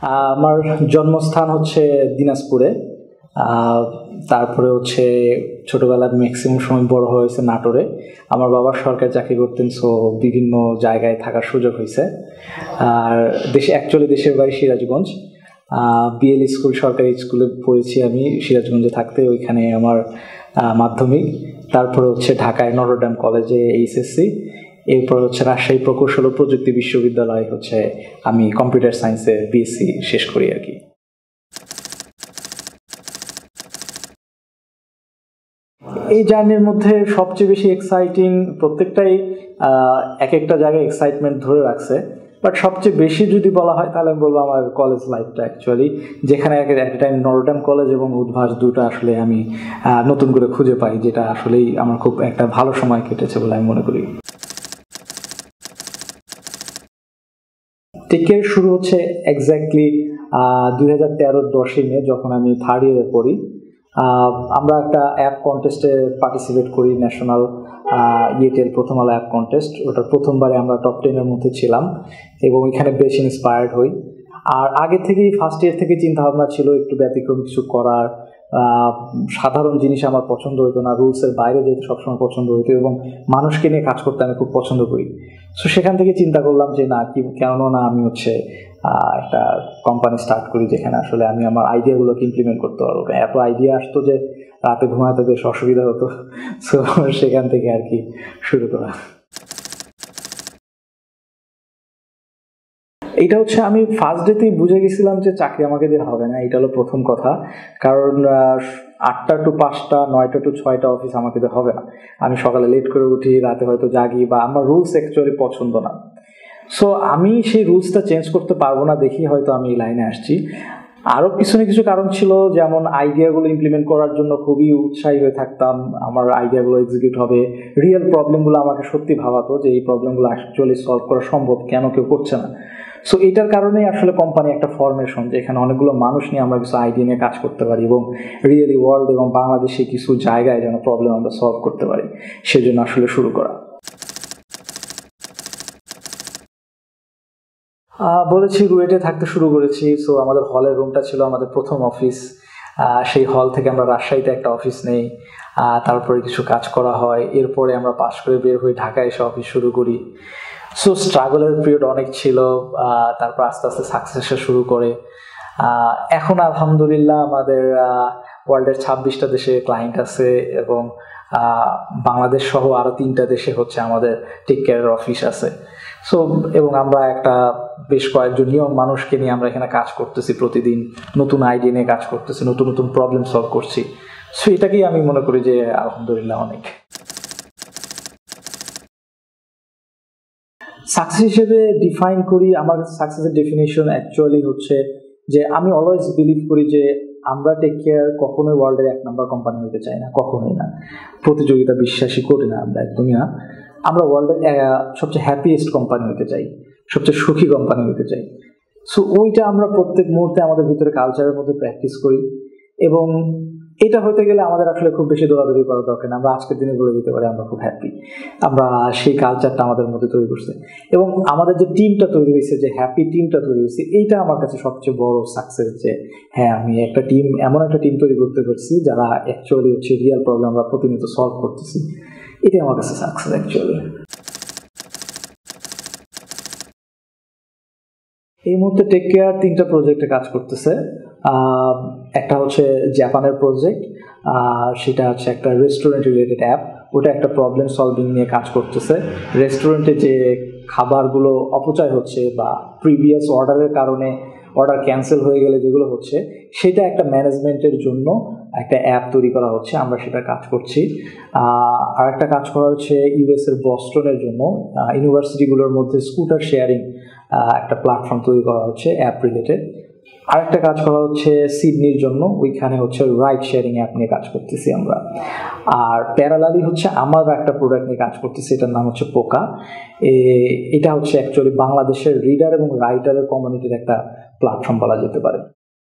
আমার জন্মস্থান হচ্ছে দিনাজপুরে। তারপরে হচ্ছে ছোটবেলার ম্যাক্সিমাম সময় বড় হয়েছে নাটোরে। আমার বাবা সরকারি চাকরি করতেন, সো বিভিন্ন জায়গায় থাকার সুযোগ হয়েছে। আর দেশের বাড়ি সিরাজগঞ্জ। বিএল স্কুল, সরকারি স্কুলে পড়েছি আমি সিরাজগঞ্জে থাকতে, ওইখানে আমার মাধ্যমিক। তারপরে হচ্ছে ঢাকায় নটরডেম কলেজে এইচএসসি। এরপর হচ্ছে রাজশাহী প্রকৌশল ও প্রযুক্তি বিশ্ববিদ্যালয় হচ্ছে আমি কম্পিউটার সায়েন্সে বিএসসি শেষ করি আর কি। এই জার্নির মধ্যে সবচেয়ে বেশি এক্সাইটিং, প্রত্যেকটাই এক একটা জায়গায় এক্সাইটমেন্ট ধরে রাখছে, বাট সবচেয়ে বেশি যদি বলা হয় তাহলে আমি বলবো আমার কলেজ লাইফটা অ্যাকচুয়ালি, যেখানে এক টাইম নটরডেম কলেজ এবং উদ্ভাস দুটো আসলে আমি নতুন করে খুঁজে পাই, যেটা আসলেই আমার খুব একটা ভালো সময় কেটেছে বলে আমি মনে করি। টেকের শুরু হচ্ছে এক্স্যাক্টলি 2013 10 মে, যখন আমি থার্ড ইয়ারে পড়ি। আমরা একটা অ্যাপ কন্টেস্টে পার্টিসিপেট করি, ন্যাশনাল ইয়েটেল প্রথম আলো অ্যাপ কন্টেস্ট। ওটা প্রথমবারে আমরা টপ 10-এর মধ্যে ছিলাম এবং এখানে বেশ ইন্সপায়ার্ড হই। আর আগে থেকেই ফার্স্ট ইয়ার থেকে চিন্তা ভাবনা ছিল একটু ব্যতিক্রম কিছু করার। সাধারণ জিনিস আমার পছন্দ হতো না, রুলসের বাইরে যেতে সবসময় পছন্দ হতো এবং মানুষকে নিয়ে কাজ করতে আমি খুব পছন্দ করি। সো সেখান থেকে চিন্তা করলাম যে না, কেন না আমি হচ্ছে একটা কোম্পানি স্টার্ট করি, যেখানে আসলে আমি আমার আইডিয়াগুলোকে ইমপ্লিমেন্ট করতে পারবো। এত আইডিয়া আসতো যে রাতে ঘুমাতে বেশ অসুবিধা হতো। সো সেখান থেকে আর কি শুরু করা। এটা হচ্ছে আমি ফার্স্ট ডেতেই বুঝে গেছিলাম যে চাকরি আমাকে দিয়ে হবে না, এটা হলো প্রথম কথা। কারণ 8টা to 5টা, 9টা to 6টা অফিস আমাকে দিয়ে হবে না। আমি সকালে লেট করে উঠি, রাতে হয়তো জাগি, বা আমার রুলস অ্যাকচুয়ালি পছন্দ না। সো আমি সেই রুলসটা চেঞ্জ করতে পারবো না দেখি হয়তো আমি এই লাইনে আসছি। আরও পিছনে কিছু কারণ ছিল, যেমন আইডিয়াগুলো ইমপ্লিমেন্ট করার জন্য খুবই উৎসাহী হয়ে থাকতাম, আমার আইডিয়াগুলো এক্সিকিউট হবে। রিয়েল প্রবলেমগুলো আমাকে সত্যি ভাবাতো যে এই প্রবলেমগুলো অ্যাকচুয়ালি সলভ করা সম্ভব, কেন কেউ করছে না। সো এটার কারণেই আসলে কোম্পানি একটা ফরমেশন, যে এখানে অনেকগুলো মানুষ নিয়ে আমরা কিছু আইডিয়া নিয়ে কাজ করতে পারি এবং রিয়েলি ওয়ার্ল্ড এবং বাংলাদেশে কিছু জায়গায় যেন প্রবলেম আমরা সলভ করতে পারি, সেজন্য আসলে শুরু করা। বলেছি রুয়েটে থাকতে শুরু করেছি। সো আমাদের হলের রুমটা ছিল আমাদের প্রথম অফিস। সেই হল থেকে আমরা রাজশাহীতে একটা অফিস নেই, তারপরে কিছু কাজ করা হয়। এরপরে আমরা পাশ করে বের হয়ে ঢাকায় এসে অফিস শুরু করি। সো স্ট্রাগলের পিরিয়ড অনেক ছিল, তারপর আস্তে আস্তে সাকসেস আসা শুরু করে। এখন আলহামদুলিল্লাহ আমাদের ওয়ার্ল্ডের 26টা দেশে ক্লায়েন্ট আছে এবং বাংলাদেশ সহ আরও 3টা দেশে হচ্ছে আমাদের টেক কেয়ারের অফিস আছে। সো এবং আমরা একটা বেশ কয়েকজন নিয়ম মানুষকে নিয়ে আমরা এখানে কাজ করতেছি, প্রতিদিন নতুন আইডিয়া নিয়ে কাজ করতেছি, নতুন নতুন প্রবলেম সলভ করছি। সো এটাকেই আমি মনে করি যে আলহামদুলিল্লাহ অনেক। সাকসেস হিসেবে ডিফাইন করি, আমার সাকসেসের ডেফিনেশন অ্যাকচুয়ালি হচ্ছে যে আমি অলওয়েজ বিলিভ করি যে আমরা টেক কেয়ার কখনোই ওয়ার্ল্ডের 1 নাম্বার কোম্পানি হতে চাই না, কখনোই না। প্রতিযোগিতা বিশ্বাসী করি না আমরা, একদমই না। আমরা ওয়ার্ল্ডের সবচেয়ে হ্যাপিয়েস্ট কোম্পানি হতে চাই, সবচেয়ে সুখী কোম্পানি হতে চাই। সো ওইটা আমরা প্রত্যেক মুহূর্তে আমাদের ভিতরে কালচারের মধ্যে প্র্যাকটিস করি এবং এটা হতে গেলে আমাদের আসলে খুব বেশি দৌড়াদৌড়ি করার দরকার না। আমরা আজকের দিনে বলে দিতে পারি আমরা খুব হ্যাপি, আমরা সেই কালচারটা আমাদের মধ্যে তৈরি করছি এবং আমাদের যে টিমটা তৈরি হয়েছে, যে হ্যাপি টিমটা তৈরি হয়েছে, এইটা আমার কাছে সবচেয়ে বড় সাকসেস। যে হ্যাঁ, আমি একটা টিম, এমন একটা টিম তৈরি করতে পারছি যারা অ্যাকচুয়ালি হচ্ছে রিয়েল প্রবলেম আমরা প্রতিনিয়ত সলভ করতেছি, এটাই আমার কাছে সাকসেস অ্যাকচুয়ালি। এই মুহূর্তে টেক কেয়ার 3টা প্রজেক্টে কাজ করতেছে। একটা হচ্ছে জাপানের প্রজেক্ট, সেটা হচ্ছে একটা রেস্টুরেন্ট রিলেটেড অ্যাপ। ওটা একটা প্রবলেম সলভিং নিয়ে কাজ করতেছে। রেস্টুরেন্টে যে খাবারগুলো অপচয় হচ্ছে বা প্রিভিয়াস অর্ডারের কারণে অর্ডার ক্যান্সেল হয়ে গেলে যেগুলো হচ্ছে, সেটা একটা ম্যানেজমেন্টের জন্য একটা অ্যাপ তৈরি করা হচ্ছে, আমরা সেটা কাজ করছি। আর একটা কাজ করা হচ্ছে ইউএসের বস্টনের জন্য, ইউনিভার্সিটিগুলোর মধ্যে স্কুটার শেয়ারিং একটা প্ল্যাটফর্ম তৈরি করা হচ্ছে অ্যাপ রিলেটেড। আরেকটা কাজ করা হচ্ছে সিডনির জন্য, ওইখানে হচ্ছে রাইড শেয়ারিং অ্যাপ নিয়ে কাজ করতেছি আমরা। আর প্যারালালি হচ্ছে আমার একটা প্রোডাক্ট নিয়ে কাজ করতেছি, এটার নাম হচ্ছে পোকা। এটা হচ্ছে অ্যাকচুয়ালি বাংলাদেশের রিডার এবং রাইটারের কমিউনিটির একটা প্ল্যাটফর্ম বলা যেতে পারে।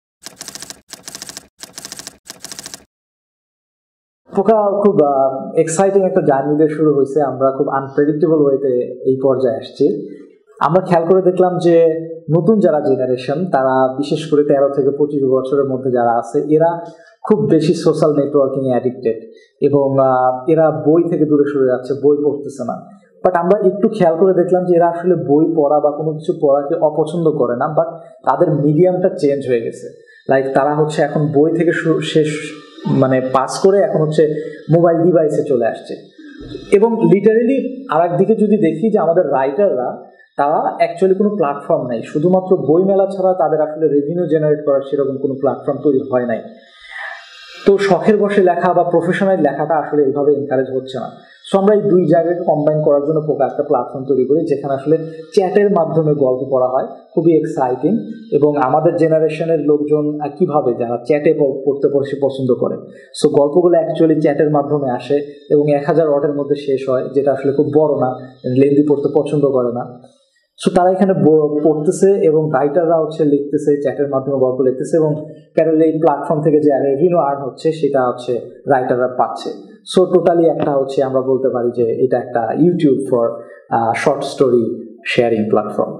পোকা খুব এক্সাইটিং একটা জার্নি দিয়ে শুরু হয়েছে। আমরা খুব আনপ্রেডিক্টেবল ওয়েতে এই পর্যায়ে আসছি। আমরা খেয়াল করে দেখলাম যে নতুন যারা জেনারেশন, তারা বিশেষ করে 13 থেকে 25 বছরের মধ্যে যারা আছে, এরা খুব বেশি সোশ্যাল নেটওয়ার্কিং এ অ্যাডিক্টেড এবং এরা বই থেকে দূরে সরে যাচ্ছে, বই পড়তেছে না। বাট আমরা একটু খেয়াল করে দেখলাম যে এরা আসলে বই পড়া বা কোনো কিছু পড়াকে অপছন্দ করে না, বাট তাদের মিডিয়ামটা চেঞ্জ হয়ে গেছে। লাইক তারা হচ্ছে এখন বই থেকে শেষ মানে পাস করে এখন হচ্ছে মোবাইল ডিভাইসে চলে আসছে। এবং লিটারেলি আর একদিকে যদি দেখি যে আমাদের রাইটাররা, তারা অ্যাকচুয়ালি কোনো প্ল্যাটফর্ম নেই, শুধুমাত্র বই মেলা ছাড়া তাদের আসলে রেভিনিউ জেনারেট করার সেরকম কোনো প্ল্যাটফর্ম তৈরি হয় নাই। তো শখের বসে লেখা বা প্রফেশনাল লেখাটা আসলে এইভাবে এনকারেজ হচ্ছে না। সো আমরা এই দুই জায়গাকে কম্বাইন করার জন্য একটা প্ল্যাটফর্ম তৈরি করি, যেখানে আসলে চ্যাটের মাধ্যমে গল্প পড়া হয়, খুবই এক্সাইটিং। এবং আমাদের জেনারেশনের লোকজন কিভাবে যারা চ্যাটে পড়তে পছন্দ করে, সো গল্পগুলো অ্যাকচুয়ালি চ্যাটের মাধ্যমে আসে এবং 1000 ওয়ার্ডের মধ্যে শেষ হয়, যেটা আসলে খুব বড় না, লেন্দি পড়তে পছন্দ করে না। সো তারা এখানে পড়তেছে এবং রাইটাররা হচ্ছে লিখতেছে, চ্যাটের মাধ্যমে গল্প লিখতেছে, এবং প্যারালাল এই প্ল্যাটফর্ম থেকে যে রেভিনিউ আর্ন হচ্ছে সেটা হচ্ছে রাইটাররা পাচ্ছে। সো টোটালি একটা হচ্ছে আমরা বলতে পারি যে এটা একটা YouTube for short story sharing platform.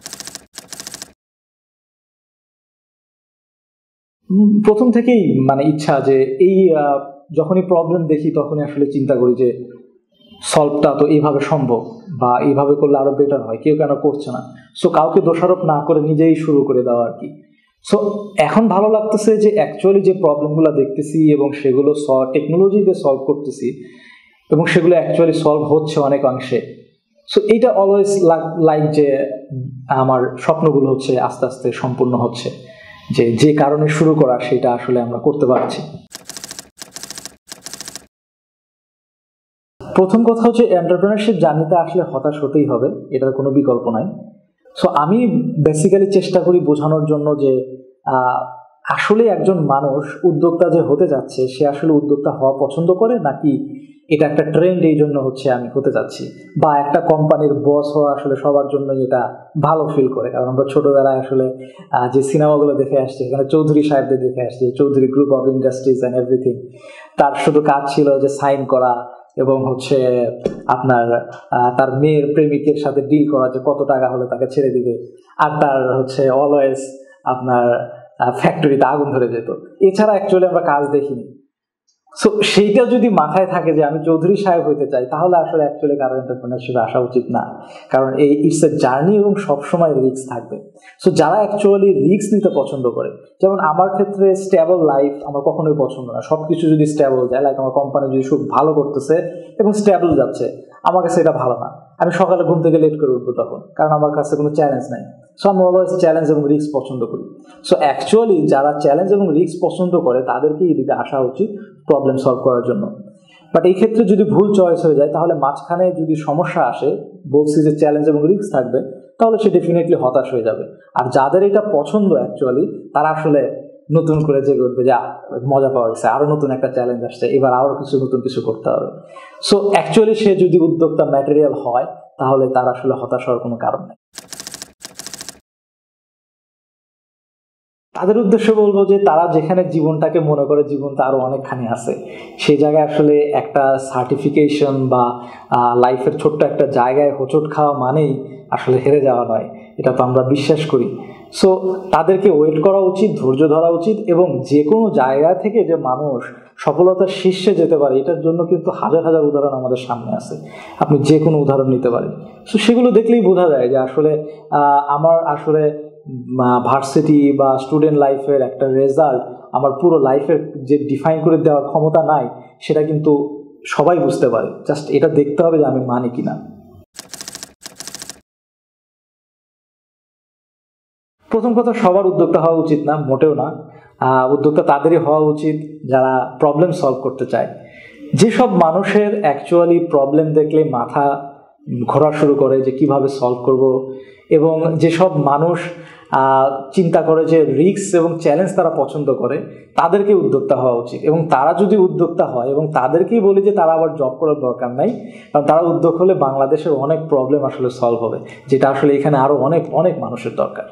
প্রথম থেকেই মানে ইচ্ছা যে এই যখনই প্রবলেম দেখি তখনই আসলে চিন্তা করি যে সলভটা তো এইভাবে সম্ভব, বা এইভাবে করলে আরো বেটার হয়, কেউ কেন করছে না। সো কাউকে দোষারোপ না করে নিজেই শুরু করে দেওয়া আর কি। সো এখন ভালো লাগতেছে যে অ্যাকচুয়ালি যে প্রবলেমগুলো দেখতেছি এবং সেগুলো টেকনোলজি দিয়ে সলভ করতেছি এবং সেগুলো অ্যাকচুয়ালি সলভ হচ্ছে অনেক অংশে। সো এইটা অলওয়েজ লাইক যে আমার স্বপ্নগুলো হচ্ছে আস্তে আস্তে সম্পূর্ণ হচ্ছে, যে কারণে শুরু করা সেটা আসলে আমরা করতে পারছি। প্রথম কথা হচ্ছে এন্টারপ্রেনারশিপ জার্নিতে আসলে হতাশ হতেই হবে, এটার কোনো বিকল্প নাই। সো আমি বেসিক্যালি চেষ্টা করি বোঝানোর জন্য যে আসলে একজন মানুষ উদ্যোক্তা যে হতে যাচ্ছে, সে আসলে উদ্যোক্তা হওয়া পছন্দ করে নাকি এটা একটা ট্রেন্ড, এই জন্য হচ্ছে আমি হতে যাচ্ছি। বা একটা কোম্পানির বস হওয়া আসলে সবার জন্য এটা ভালো ফিল করে, কারণ আমরা ছোটবেলায় আসলে যে সিনেমাগুলো দেখে আসছি, এখানে চৌধুরী সাহেবদের দেখে আসছি, Chowdhury group of industries and everything. তার শুধু কাজ ছিল যে সাইন করা এবং হচ্ছে আপনার তার মেয়ের প্রেমিকের সাথে ডিল করা যে কত টাকা হলে তাকে ছেড়ে দিবে, আর তার হচ্ছে অলওয়েজ আপনার ফ্যাক্টরিতে আগুন ধরে যেত। এছাড়া অ্যাকচুয়ালি আমরা কাজ দেখিনি। সো সেইটা যদি মাথায় থাকে যে আমি চৌধুরী সাহেব হইতে চাই, তাহলে আসলে অ্যাকচুয়ালি কারো এন্টারপ্রেনারশিপে আসা উচিত না, কারণ এই ইটস এ জার্নি এবং সবসময় রিস্ক থাকবে। সো যারা অ্যাকচুয়ালি রিস্ক নিতে পছন্দ করে, যেমন আমার ক্ষেত্রে স্টেবল লাইফ আমার কখনোই পছন্দ না। সবকিছু যদি স্টেবল যায়, লাইক আমার কোম্পানি যদি খুব ভালো করতেছে এবং স্টেবল যাচ্ছে, আমার কাছে এটা ভালো না। আমি সকালে ঘুম থেকে লেট করে উঠবো তখন, কারণ আমার কাছে কোনো চ্যালেঞ্জ নাই। সো আমি অলওয়েজ চ্যালেঞ্জ এবং রিস্ক পছন্দ করি। সো অ্যাকচুয়ালি যারা চ্যালেঞ্জ এবং রিস্ক পছন্দ করে তাদেরকে এদিকে আসা উচিত প্রবলেম সলভ করার জন্য। বাট এই ক্ষেত্রে যদি ভুল চয়েস হয়ে যায়, তাহলে মাঝখানে যদি সমস্যা আসে, বলছি যে চ্যালেঞ্জ এবং রিস্ক থাকবে, তাহলে সে ডেফিনেটলি হতাশ হয়ে যাবে। আর যাদের এটা পছন্দ অ্যাকচুয়ালি, তারা আসলে নতুন করে জেগে উঠবে যে মজা পাওয়া গেছে, আরো নতুন একটা চ্যালেঞ্জ আসছে, এবার আরো নতুন কিছু করতে হবে। সো অ্যাকচুয়ালি সে যদি উদ্যোক্তা ম্যাটেরিয়াল হয়, তাহলে তার আসলে হতাশ হওয়ার কোনো কারণ নেই। তাদের উদ্দেশ্যে বলবো যে তারা যেখানে জীবনটাকে মনে করে জীবনটা আরো অনেকখানি আছে, সেই জায়গায় আসলে একটা সার্টিফিকেশন বা লাইফের ছোট্ট একটা জায়গায় হোঁচট খাওয়া মানেই আসলে হেরে যাওয়া নয়, এটা তো আমরা বিশ্বাস করি। সো তাদেরকে ওয়েট করা উচিত, ধৈর্য ধরা উচিত, এবং যে কোনো জায়গা থেকে যে মানুষ সফলতার শীর্ষে যেতে পারে, এটার জন্য কিন্তু হাজার হাজার উদাহরণ আমাদের সামনে আছে। আপনি যে কোনো উদাহরণ নিতে পারেন। সো সেগুলো দেখলেই বোঝা যায় যে আসলে আমার আসলে ভার্সিটি বা স্টুডেন্ট লাইফের একটা রেজাল্ট আমার পুরো লাইফের যে ডিফাইন করে দেওয়ার ক্ষমতা নাই, সেটা কিন্তু সবাই বুঝতে পারে। জাস্ট এটা দেখতে হবে যে আমি মানি কিনা। প্রথম কথা, সবার উদ্যোক্তা হওয়া উচিত না, মোটেও না। উদ্যোক্তা তাদেরই হওয়া উচিত যারা প্রবলেম সলভ করতে চায়। যেসব মানুষের অ্যাকচুয়ালি প্রবলেম দেখলে মাথা ঘোরা শুরু করে যে কিভাবে সলভ করব, এবং যেসব মানুষ চিন্তা করে যে রিস্ক এবং চ্যালেঞ্জ তারা পছন্দ করে, তাদেরকে উদ্যোক্তা হওয়া উচিত। এবং তারা যদি উদ্যোক্তা হয়, এবং তাদেরকেই বলি যে তারা আবার জব করার দরকার নাই, কারণ তারা উদ্যোগ হলে বাংলাদেশের অনেক প্রবলেম আসলে সলভ হবে, যেটা আসলে এখানে আরো অনেক অনেক মানুষের দরকার।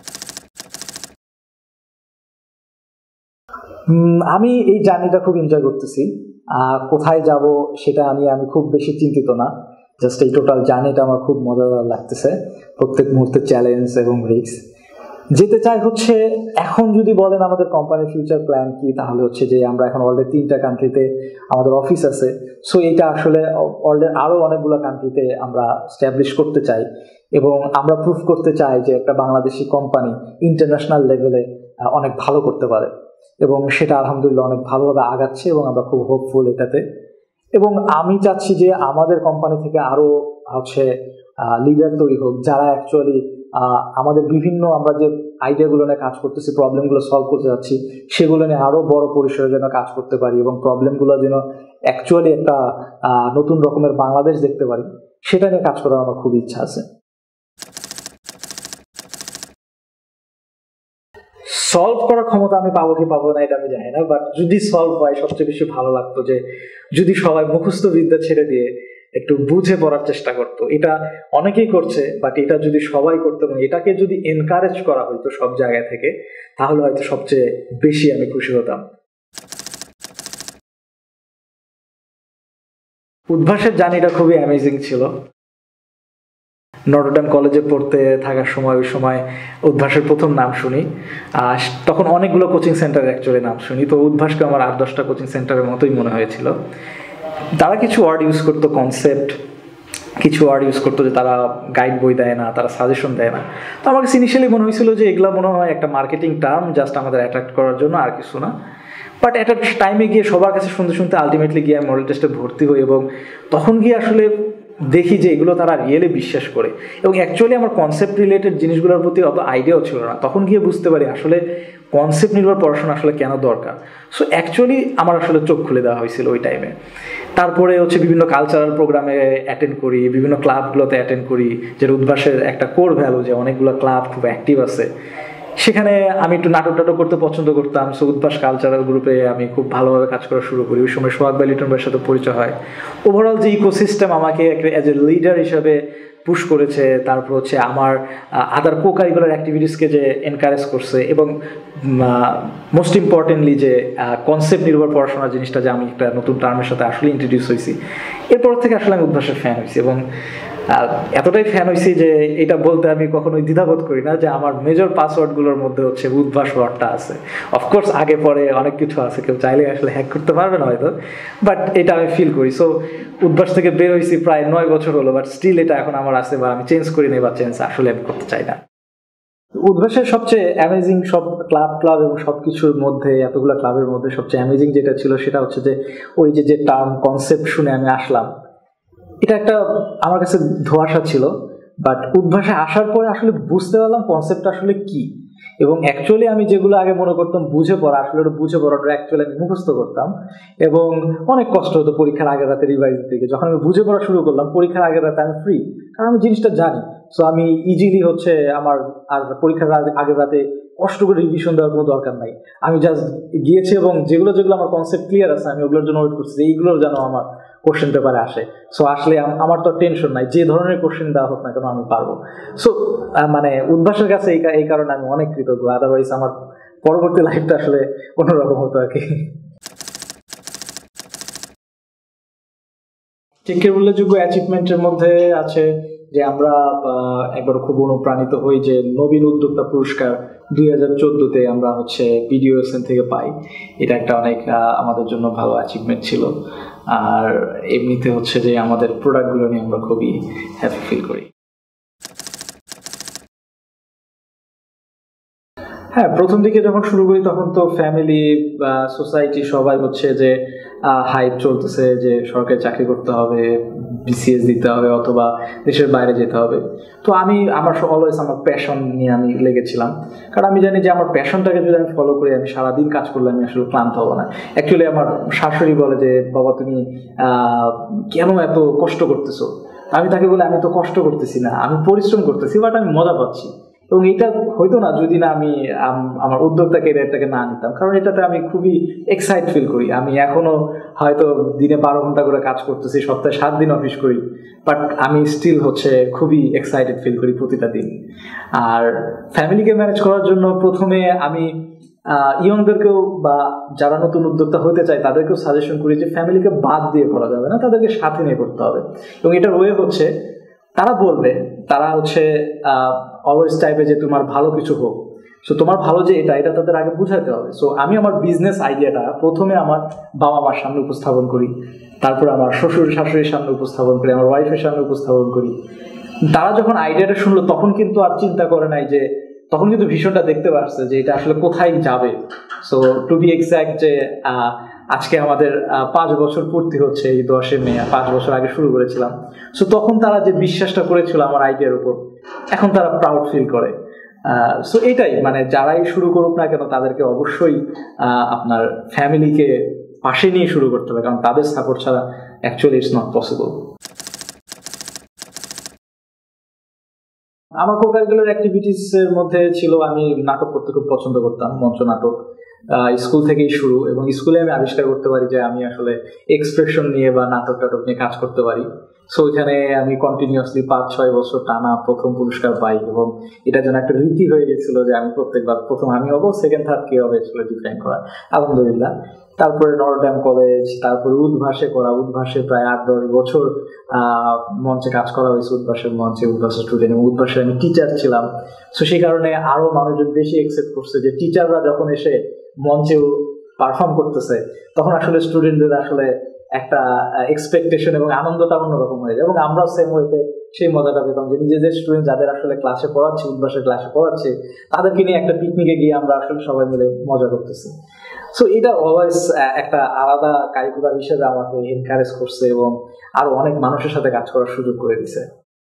আমি এই জার্নিটা খুব এনজয় করতেছি। কোথায় যাব সেটা নিয়ে আমি খুব বেশি চিন্তিত না। জাস্ট এই টোটাল জার্নিটা আমার খুব মজাদার লাগতেছে, প্রত্যেক মুহূর্তে চ্যালেঞ্জ এবং রিস্ক। যেতে চাই হচ্ছে, এখন যদি বলেন আমাদের কোম্পানির ফিউচার প্ল্যান কি, তাহলে হচ্ছে যে আমরা এখন অলরেডি 3টা কান্ট্রিতে আমাদের অফিস আছে। সো এটা আসলে অলরেডি আরও অনেকগুলো কান্ট্রিতে আমরা স্ট্যাবলিশ করতে চাই এবং আমরা প্রুফ করতে চাই যে একটা বাংলাদেশি কোম্পানি ইন্টারন্যাশনাল লেভেলে অনেক ভালো করতে পারে, এবং সেটা আলহামদুলিল্লাহ অনেক ভালোভাবে আগাচ্ছে এবং আমরা খুব হোপফুল এটাতে। এবং আমি চাচ্ছি যে আমাদের কোম্পানি থেকে আরও হচ্ছে লিডার তৈরি হোক, যারা অ্যাকচুয়ালি আমাদের বিভিন্ন আমরা যে আইডিয়াগুলো নিয়ে কাজ করতেছি, প্রবলেমগুলো সলভ করতে যাচ্ছি, সেগুলো নিয়ে আরও বড় পরিসরে যেন কাজ করতে পারি এবং প্রবলেমগুলো যেন অ্যাকচুয়ালি একটা নতুন রকমের বাংলাদেশ দেখতে পারি, সেটা নিয়ে কাজ করার আমার খুব ইচ্ছা আছে। সলভ করার ক্ষমতা আমি পাবো কি পাবো না এটা আমি জানি না, বাট যদি সলভ হয় সবচেয়ে বেশি ভালো লাগতো যে যদি সবাই মুখস্থ বিদ্যা ছেড়ে দিয়ে একটু বুঝে পড়ার চেষ্টা করতো। এটা অনেকেই করছে, বাট এটা যদি সবাই করতো এবং এটাকে যদি এনকারেজ করা হইতো সব জায়গা থেকে, তাহলে হয়তো সবচেয়ে বেশি আমি খুশি হতাম। উদ্ভাসের জার্নিটা খুবই অ্যামেজিং ছিল। নটরডেম কলেজে পড়তে থাকার সময় ওই সময় উদ্ভাসের প্রথম নাম শুনি, তখন অনেকগুলো কোচিং সেন্টারের অ্যাকচুয়ালি নাম শুনি, তো উদ্ভাসকে আমার 8-10টা কোচিং সেন্টারের মতোই মনে হয়েছিল। তারা কিছু ওয়ার্ড ইউজ করতো, কনসেপ্ট, কিছু ওয়ার্ড ইউজ করতো যে তারা গাইড বই দেয় না, তারা সাজেশন দেয় না। তো আমার কাছে ইনিশিয়ালি মনে হয়েছিল যে এগুলো মনে হয় একটা মার্কেটিং টার্ম, জাস্ট আমাদের অ্যাট্রাক্ট করার জন্য, আর কিছু না। বাট একটা টাইমে গিয়ে সবার কাছে শুনতে শুনতে আলটিমেটলি গিয়ে আমি মডেল টেস্টে ভর্তি হই এবং তখন গিয়ে আসলে দেখি যে এগুলো তারা রিয়েলি বিশ্বাস করে, এবং অ্যাকচুয়ালি আমার কনসেপ্ট রিলেটেড জিনিসগুলোর প্রতি অত আইডিয়াও ছিল না। তখন গিয়ে বুঝতে পারি আসলে কনসেপ্ট নির্ভর পড়াশোনা আসলে কেন দরকার। সো অ্যাকচুয়ালি আমার আসলে চোখ খুলে দেওয়া হয়েছিল ওই টাইমে। তারপরে হচ্ছে বিভিন্ন কালচারাল প্রোগ্রামে অ্যাটেন্ড করি, বিভিন্ন ক্লাবগুলোতে অ্যাটেন্ড করি, যেটা উদ্ভাসের একটা কোর ভ্যালু, যে অনেকগুলো ক্লাব খুব অ্যাক্টিভ আছে। সেখানে আমি একটু নাটক টাটক করতে পছন্দ করতাম। সো উদ্ভাস কালচারাল গ্রুপে আমি খুব ভালোভাবে কাজ করা শুরু করি। ওই সময় সোহাগ ভাই, লিটন ভাইয়ের সাথে পরিচয় হয়। ওভারঅল যে ইকোসিস্টেম আমাকে অ্যাজ এ লিডার হিসাবে পুশ করেছে, তারপর হচ্ছে আমার আদার কো কারিকুলার অ্যাক্টিভিটিসকে যে এনকারেজ করছে, এবং মোস্ট ইম্পর্টেন্টলি যে কনসেপ্ট নির্ভর পড়াশোনার জিনিসটা, যে আমি একটা নতুন টার্মের সাথে আসলে ইন্ট্রোডিউস হয়েছি, এরপর থেকে আসলে আমি উদ্ভাসের ফ্যান হয়েছি। এবং এতটাই ফ্যান হয়েছি যে এটা বলতে আমি কখনোই দ্বিধাবোধ করি না যে আমার মেজর পাসওয়ার্ডগুলোর মধ্যে হচ্ছে উদ্ভাস ওয়ার্ডটা আছে। অফকোর্স আগে পরে অনেক কিছু আছে, কেউ চাইলে আসলে হ্যাক করতে পারবে না হয়তো, বাট এটা আমি ফিল করি। সো উদ্ভাস থেকে বের হয়েছি প্রায় 9 বছর হলো, বাট স্টিল এটা এখন আমার আছে, বা আমি চেঞ্জ করি না, বা চেঞ্জ আসলে আমি করতে চাই না। উদ্ভাসের সবচেয়ে অ্যামেজিং সব ক্লাব এবং সবকিছুর মধ্যে, এতগুলো ক্লাবের মধ্যে সবচেয়ে অ্যামেজিং যেটা ছিল সেটা হচ্ছে যে ওই যে টার্ম কনসেপ্ট শুনে আমি আসলাম, এটা একটা আমার কাছে ধোঁয়াশা ছিল। বাট উদ্ভাসে আসার পরে আসলে বুঝতে পারলাম কনসেপ্টটা আসলে কি, এবং অ্যাকচুয়ালি আমি যেগুলো আগে মনে করতাম বুঝে পড়া, আসলে ওটা বুঝে পড়াটা অ্যাকচুয়ালি আমি মুখস্থ করতাম, এবং অনেক কষ্ট হতো পরীক্ষার আগের রাতে রিভাইজ থেকে। যখন আমি বুঝে পড়া শুরু করলাম পরীক্ষার আগের রাতে আমি ফ্রি, কারণ আমি জিনিসটা জানি। সো আমি ইজিলি হচ্ছে আমার আর পরীক্ষার আগের রাতে কষ্ট করে রিভিশন দেওয়ার কোনো দরকার নাই। আমি জাস্ট গিয়েছি এবং যেগুলো যেগুলো আমার কনসেপ্ট ক্লিয়ার আছে আমি ওগুলোর জন্য ওয়েট করছি, এইগুলোর যেন আমার কোশ্চেন পেপারে আসে। সো আসলে আমার তো টেনশন নাই, যে ধরনের কোশ্চেন দেওয়া হোক না কেন আমি পারবো। সো মানে উদ্ভাসের কাছে এই কারণে আমি অনেক কৃতজ্ঞ, আদারওয়াইজ আমার পরবর্তী লাইফটা আসলে অন্যরকম হতো আর কি। টেকের উল্লেখযোগ্য অ্যাচিভমেন্টের মধ্যে আছে যে আমরা একবার খুব অনুপ্রাণিত হই যে নবীন উদ্যোক্তা পুরস্কার 2014-তে আমরা হচ্ছে BDOSN থেকে পাই। এটা একটা অনেক আমাদের জন্য ভালো অ্যাচিভমেন্ট ছিল। আর এমনিতে হচ্ছে যে আমাদের প্রোডাক্টগুলো নিয়ে আমরা খুবই হ্যাপি ফিল করি। হ্যাঁ, প্রথম দিকে যখন শুরু করি তখন তো ফ্যামিলি বা সোসাইটি সবাই হচ্ছে যে হাইপ চলতেছে যে সরকারি চাকরি করতে হবে, BCS দিতে হবে, অথবা দেশের বাইরে যেতে হবে। তো আমার অলওয়েজ আমার প্যাশন নিয়ে আমি লেগেছিলাম, কারণ আমি জানি যে আমার প্যাশনটাকে যদি আমি ফলো করি, আমি সারাদিন কাজ করলে আমি আসলে ক্লান্ত হবো না। অ্যাকচুয়ালি আমার শাশুড়ি বলে যে বাবা তুমি কেন এত কষ্ট করতেছো, আমি তাকে বলি আমি তো কষ্ট করতেছি না, আমি পরিশ্রম করতেছি, বাট আমি মজা পাচ্ছি। এবং এটা হইতো না যদি না আমি আমার উদ্যোক্তা ক্যারিয়ারটাকে না নিতাম, কারণ এটাতে আমি খুবই এক্সাইট ফিল করি। আমি এখনো হয়তো দিনে 12 ঘন্টা করে কাজ করতেছি, সপ্তাহে 7 দিন অফিস করি, বাট আমি স্টিল হচ্ছে খুবই এক্সাইটেড ফিল করি প্রতিটা দিন। আর ফ্যামিলিকে ম্যানেজ করার জন্য প্রথমে আমি ইয়ংদেরকেও বা যারা নতুন উদ্যোক্তা হতে চায় তাদেরকেও সাজেশন করি যে ফ্যামিলিকে বাদ দিয়ে করা যাবে না, তাদেরকে সাথে নিয়ে করতে হবে। এবং এটার ওয়ে হচ্ছে তারা বলবে, তারা হচ্ছে অলওয়েজ টাইপে যে তোমার ভালো কিছু হোক, সো তোমার ভালো যে এটা তাদের আগে বুঝাতে হবে। সো আমি আমার বিজনেস আইডিয়াটা প্রথমে আমার বাবা মার সামনে উপস্থাপন করি, তারপরে আমার শ্বশুর শাশুড়ির সামনে উপস্থাপন করি, আমার ওয়াইফের সামনে উপস্থাপন করি। তারা যখন আইডিয়াটা শুনলো তখন কিন্তু আর চিন্তা করে নাই, যে তখন কিন্তু ভীষণটা দেখতে পারছে যে এটা আসলে কোথায় যাবে। সো টু বি এক্সাক্ট যে আজকে আমাদের 5 বছর পূর্তি হচ্ছে এই 10 মে, 5 বছর আগে শুরু করেছিলাম। সো তখন তারা যে বিশ্বাসটা করেছিল আমার আইডিয়ার উপর, এখন তারা প্রাউড ফিল করে। সো এটাই মানে যারাই শুরু করুক না কেন তাদেরকে অবশ্যই আপনার ফ্যামিলিকে পাশে নিয়ে শুরু করতে হবে, কারণ তাদের সাপোর্ট ছাড়া অ্যাকচুয়ালি ইটস নট পসিবল। আমার কোকারিকুলার অ্যাক্টিভিটিস এর মধ্যে ছিল আমি নাটক করতে খুব পছন্দ করতাম, মঞ্চ নাটক। স্কুল থেকেই শুরু, এবং স্কুলে আমি আবিষ্কার করতে পারি যে আমি আসলে এক্সপ্রেশন নিয়ে বা নাটক টাটক নিয়ে কাজ করতে পারি। সো ওইখানে আমি কন্টিনিউয়াসলি 5-6 বছর টানা প্রথম পুরস্কার পাই, এবং এটা যেন একটা রীতি হয়ে গেছিল যে আমি প্রত্যেকবার প্রথম আমি হবো, সেকেন্ড থার্ড কে হবে সেটা ডিফাইন করা, আলহামদুলিল্লাহ। তারপরে নটরডেম কলেজ, তারপরে উদ্ভাসে করা, উদ্ভাসে প্রায় 8-10 বছর মঞ্চে কাজ করা হয়েছে, উদ্ভাসের মঞ্চে, উদ্ভাসের স্টুডেন্ট, এবং উদ্ভাসে আমি টিচার ছিলাম। সো সেই কারণে আরো মানুষজন বেশি একসেপ্ট করছে যে টিচাররা যখন এসে মঞ্চেও পারফর্ম করতেছে তখন আসলে স্টুডেন্টদের আসলে একটা এক্সপেকটেশন এবং আনন্দটা অন্যরকম হয়ে যায়। এবং আমরাও সেম ওয়েতে সেই মজাটা পেতাম যে নিজেদের স্টুডেন্ট যাদের আসলে ক্লাসে পড়াচ্ছে, উদ্ভাসের ক্লাসে পড়াচ্ছে, তাদেরকে নিয়ে একটা পিকনিকে গিয়ে আমরা আসলে সবাই মিলে মজা করতেছি। সো এটা অলওয়েজ একটা আলাদা কারিকুলার হিসেবে আমাকে এনকারেজ করছে এবং আরো অনেক মানুষের সাথে কাজ করার সুযোগ করে দিছে।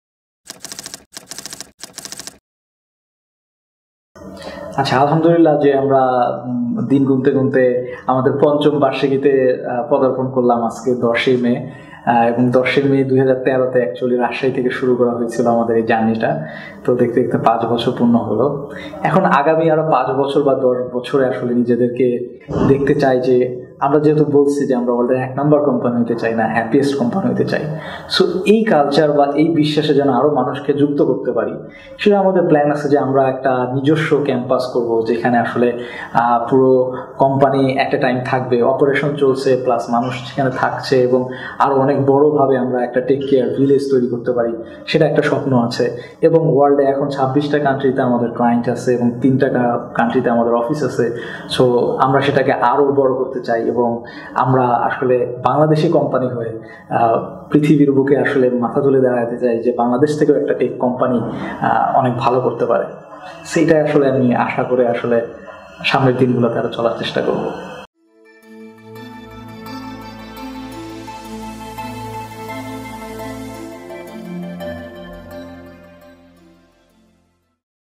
আচ্ছা, আলহামদুলিল্লাহ যে আমরা দিন গুনতে গুনতে আমাদের 5ম বার্ষিকীতে পদার্পণ করলাম আজকে 10 মে, এবং 10 মে 2013-তে অ্যাকচুয়ালি রাজশাহী থেকে শুরু করা হয়েছিল আমাদের এই জার্নিটা। তো দেখতে দেখতে 5 বছর পূর্ণ হলো। এখন আগামী আরো 5 বছর বা 10 বছরে আসলে নিজেদেরকে দেখতে চাই যে আমরা যেহেতু বলছি যে আমরা ওয়ার্ল্ডের 1 নম্বর কোম্পানি হতে চাই না, হ্যাপিয়েস্ট কোম্পানি হতে চাই। সো এই কালচার বা এই বিশ্বাসে যেন আরো মানুষকে যুক্ত করতে পারি, সেটা আমাদের প্ল্যান আছে যে আমরা একটা নিজস্ব ক্যাম্পাস করব, যেখানে আসলে পুরো কোম্পানি একটা টাইম থাকবে, অপারেশন চলছে, প্লাস মানুষ সেখানে থাকছে, এবং আরো অনেক বড়ভাবে আমরা একটা টেক কেয়ার ভিলেজ তৈরি করতে পারি, সেটা একটা স্বপ্ন আছে। এবং ওয়ার্ল্ডে এখন 26টা কান্ট্রিতে আমাদের ক্লায়েন্ট আছে এবং 3টা কান্ট্রিতে আমাদের অফিস আছে। সো আমরা সেটাকে আরো বড় করতে চাই, এবং আমরা আসলে বাংলাদেশি কোম্পানি হয়ে পৃথিবীর বুকে আসলে মাথা তুলে দাঁড়াতে চাই যে বাংলাদেশ থেকেও একটা টেক কোম্পানি অনেক ভালো করতে পারে। সেইটাই আসলে আমি আশা করে আসলে সামনের দিনগুলোতে আরো চলার চেষ্টা করব।